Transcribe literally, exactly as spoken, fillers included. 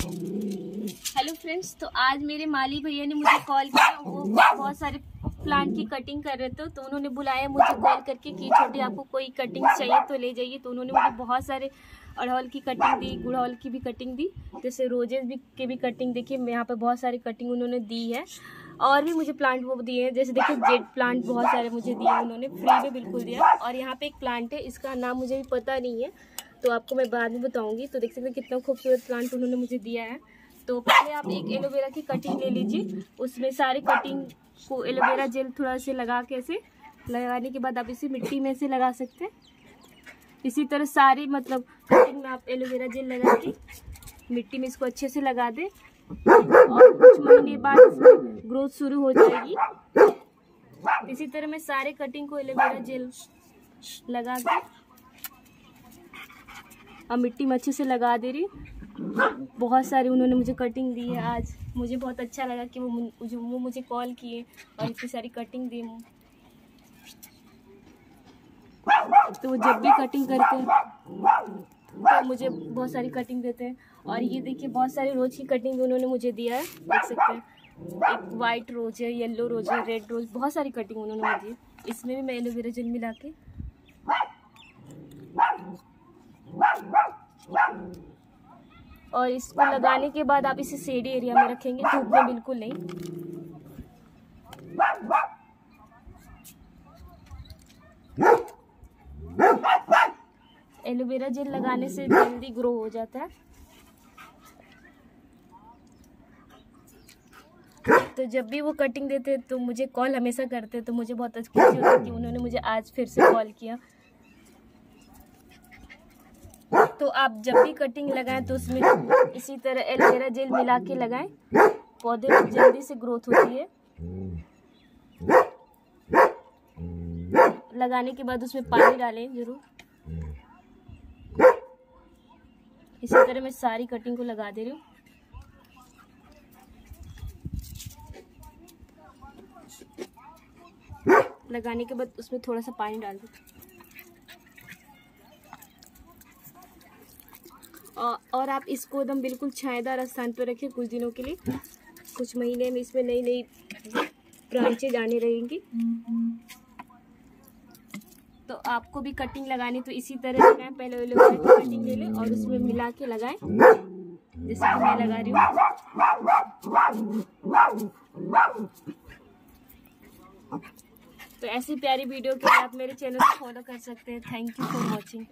Hello friends, तो आज मेरे माली भैया ने मुझे कॉल किया। वो बहुत सारे प्लांट की कटिंग कर रहे थे, तो उन्होंने बुलाया मुझे कॉल करके कि छोटी आपको कोई कटिंग चाहिए तो ले जाइए। तो उन्होंने मुझे बहुत सारे अड़हुल की कटिंग दी, गुड़हल की भी कटिंग दी, जैसे रोजेज भी की भी कटिंग। देखिए यहाँ पे बहुत सारी कटिंग उन्होंने दी है, और भी मुझे प्लांट वो दिए हैं। जैसे देखिए जेड प्लांट बहुत सारे मुझे दिए उन्होंने, फ्री में बिल्कुल दिया। और यहाँ पे एक प्लांट है, इसका नाम मुझे भी पता नहीं है, तो आपको मैं बाद में बताऊंगी। तो देख सकते हैं कितना खूबसूरत प्लांट उन्होंने मुझे दिया है। तो पहले आप एक एलोवेरा की कटिंग ले लीजिए, उसमें सारी कटिंग को एलोवेरा जेल थोड़ा से लगा के ऐसे लगाने के बाद आप इसे मिट्टी में से लगा सकते हैं। इसी तरह सारी मतलब कटिंग में आप एलोवेरा जेल लगा के मिट्टी में इसको अच्छे से लगा दें, और कुछ महीने बाद इसमें ग्रोथ शुरू हो जाएगी। इसी तरह मैं सारे कटिंग को एलोवेरा जेल लगा के अब मिट्टी में अच्छे से लगा दे रही। बहुत सारी उन्होंने मुझे कटिंग दी है आज, मुझे बहुत अच्छा लगा कि वो जो वो मुझे कॉल किए और इतनी सारी कटिंग दी। तो वो जब भी कटिंग करते हैं तो मुझे बहुत सारी कटिंग देते हैं। और ये देखिए बहुत सारी रोज की कटिंग उन्होंने मुझे दिया है, देख सकते हैं। एक वाइट रोज है, येलो रोज है, रेड रोज, बहुत सारी कटिंग उन्होंने मुझे दी। इसमें भी मैं एलोवेरा जेल मिला के और इसको लगाने के बाद आप इसे शेडी एरिया में रखेंगे, धूप में बिल्कुल नहीं। एलोवेरा जेल लगाने से जल्दी ग्रो हो जाता है। तो जब भी वो कटिंग देते तो मुझे कॉल हमेशा करते, तो मुझे बहुत खुशी होती है कि उन्होंने मुझे आज फिर से कॉल किया। तो आप जब भी कटिंग लगाएं तो उसमें इसी तरह एलोवेरा जेल मिला के लगाएं, पौधे में जल्दी से ग्रोथ होती है। लगाने के बाद उसमें पानी डालें जरूर। इसी तरह मैं सारी कटिंग को लगा दे रही हूँ। लगाने के बाद उसमें थोड़ा सा पानी डाल दो। और आप इसको एकदम बिल्कुल छायादार स्थान पर रखें कुछ दिनों के लिए। कुछ महीने में इसमें नई नई ब्रांचेज आने रहेंगी। तो आपको भी कटिंग लगानी तो इसी तरह लगाएं। पहले एलोवेरा की कटिंग ले लें और उसमें मिला के लगाएं, जैसे कि मैं लगा रही हूँ। तो ऐसी प्यारी वीडियो के लिए आप मेरे चैनल को फॉलो कर सकते हैं। Thank you for watching.